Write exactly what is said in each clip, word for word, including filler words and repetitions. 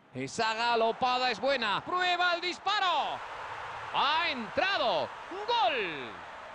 Esa galopada es buena. Prueba el disparo. Ha entrado. ¡Gol!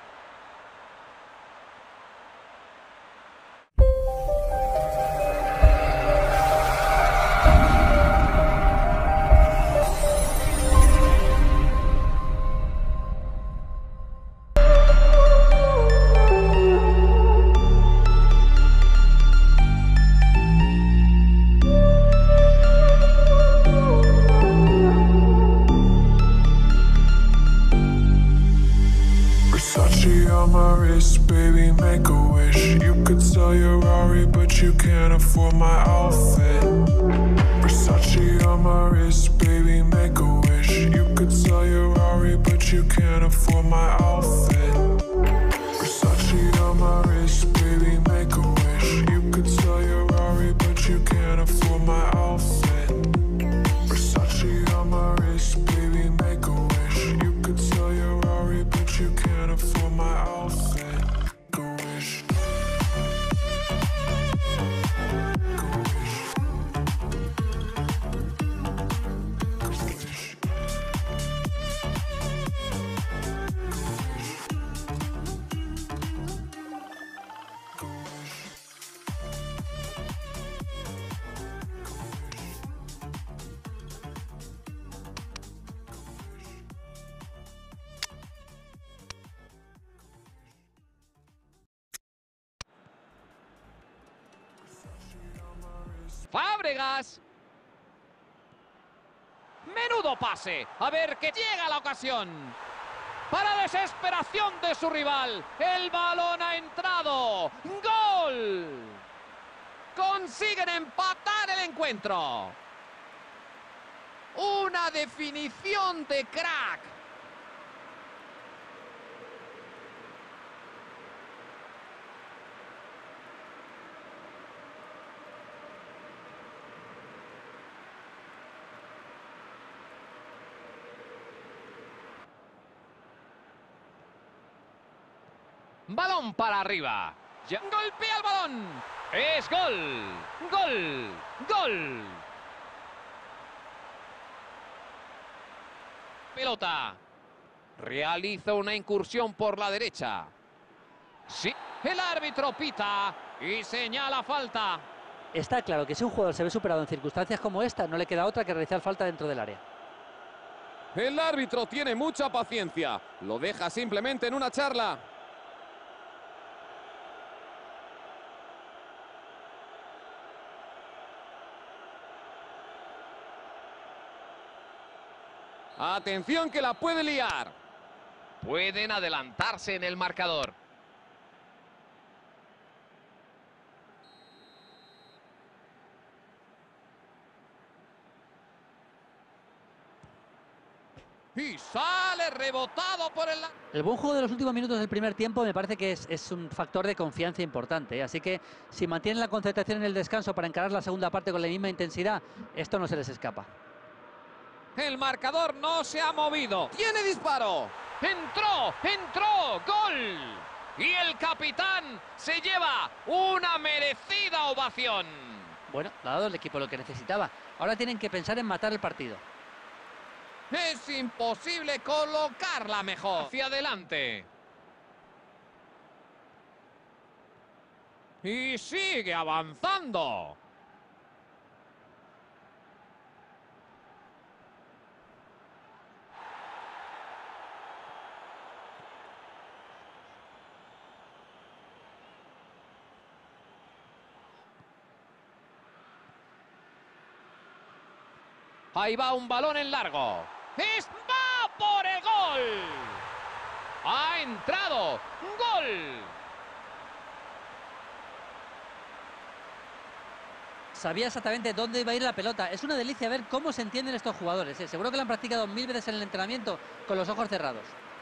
Versace on my wrist, baby, make a wish. You could sell your Rari, but you can't afford my outfit. Versace on my wrist, baby, make a wish. You could sell your Rari, but you can't afford my outfit. Versace on my wrist, baby, make a wish. You could sell your Rari, but you can't afford my outfit. Versace on my wrist, baby, make a wish. You could sell your Rari, but you can't afford my outfit. Make a wish. Make a wish. Make a wish. Fábregas. Menudo pase. A ver que llega la ocasión. Para desesperación de su rival. El balón ha entrado. ¡Gol! Consiguen empatar el encuentro. Una definición de crack. Balón para arriba. Ya golpea el balón. Es gol. Gol. Gol. Pelota. Realiza una incursión por la derecha. Sí. El árbitro pita y señala falta. Está claro que si un jugador se ve superado en circunstancias como esta, no le queda otra que realizar falta dentro del área. El árbitro tiene mucha paciencia. Lo deja simplemente en una charla. Atención que la puede liar. Pueden adelantarse en el marcador. Y sale rebotado por el... El buen juego de los últimos minutos del primer tiempo me parece que es, es un factor de confianza importante, ¿eh? Así que si mantienen la concentración en el descanso para encarar la segunda parte con la misma intensidad, esto no se les escapa. El marcador no se ha movido. ¡Tiene disparo! ¡Entró! ¡Entró! ¡Gol! Y el capitán se lleva una merecida ovación. Bueno, le ha dado el equipo lo que necesitaba. Ahora tienen que pensar en matar el partido. Es imposible colocarla mejor. Hacia adelante. Y sigue avanzando. Ahí va un balón en largo. ¡Es va por el gol! ¡Ha entrado! ¡Gol! Sabía exactamente dónde iba a ir la pelota. Es una delicia ver cómo se entienden estos jugadores, ¿eh? Seguro que lo han practicado mil veces en el entrenamiento con los ojos cerrados.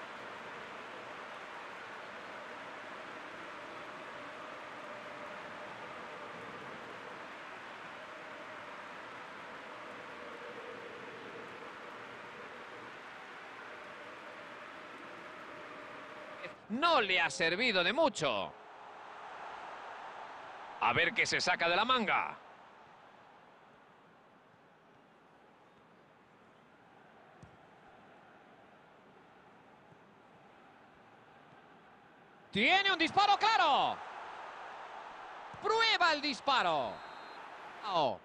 No le ha servido de mucho. A ver qué se saca de la manga. Tiene un disparo claro. Prueba el disparo. Oh.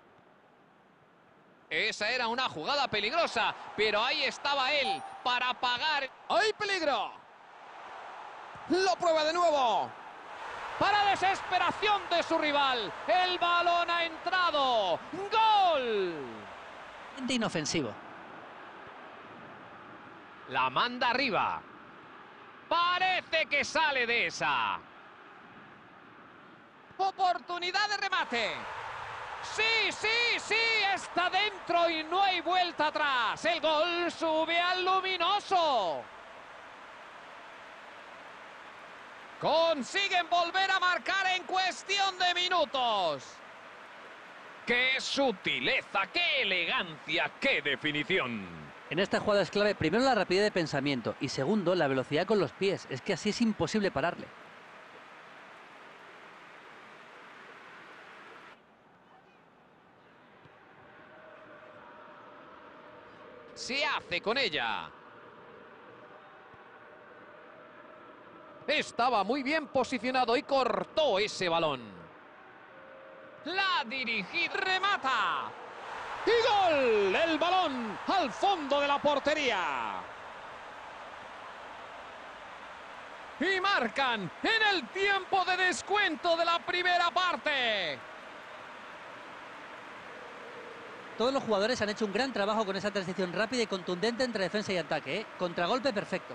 Esa era una jugada peligrosa, pero ahí estaba él para pagar. ¡Hay peligro! Lo prueba de nuevo. Para desesperación de su rival, el balón ha entrado. ¡Gol! Inofensivo. La manda arriba. Parece que sale de esa. Oportunidad de remate. Sí, sí, sí, está dentro y no hay vuelta atrás. El gol sube al luminoso. Consiguen volver a marcar en cuestión de minutos. ¡Qué sutileza, qué elegancia, qué definición! En esta jugada es clave, primero, la rapidez de pensamiento y segundo, la velocidad con los pies. Es que así es imposible pararle. Se hace con ella. Estaba muy bien posicionado y cortó ese balón. La dirigida, remata. ¡Y gol! El balón al fondo de la portería. Y marcan en el tiempo de descuento de la primera parte. Todos los jugadores han hecho un gran trabajo con esa transición rápida y contundente entre defensa y ataque, ¿eh? Contragolpe perfecto.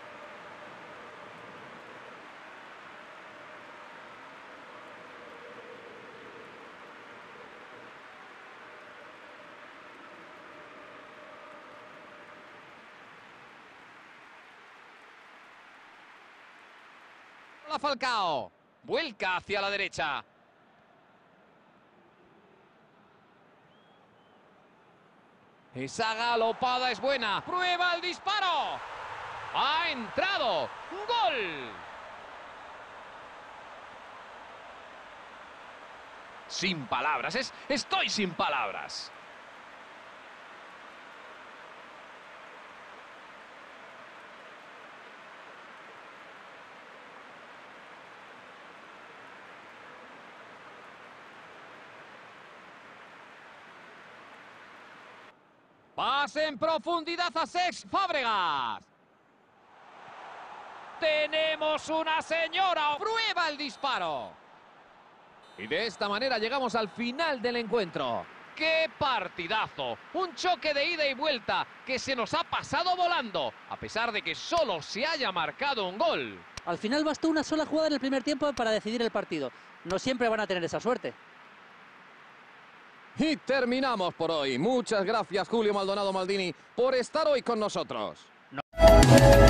La Falcao. Vuelca hacia la derecha. Esa galopada es buena. Prueba el disparo. Ha entrado. ¡Gol! Sin palabras. Es, estoy sin palabras. Pase en profundidad a Cesc Fábregas. Tenemos una señora. Prueba el disparo. Y de esta manera llegamos al final del encuentro. ¡Qué partidazo! Un choque de ida y vuelta que se nos ha pasado volando, a pesar de que solo se haya marcado un gol. Al final bastó una sola jugada en el primer tiempo para decidir el partido. No siempre van a tener esa suerte. Y terminamos por hoy. Muchas gracias, Julio Maldonado Maldini, por estar hoy con nosotros. No.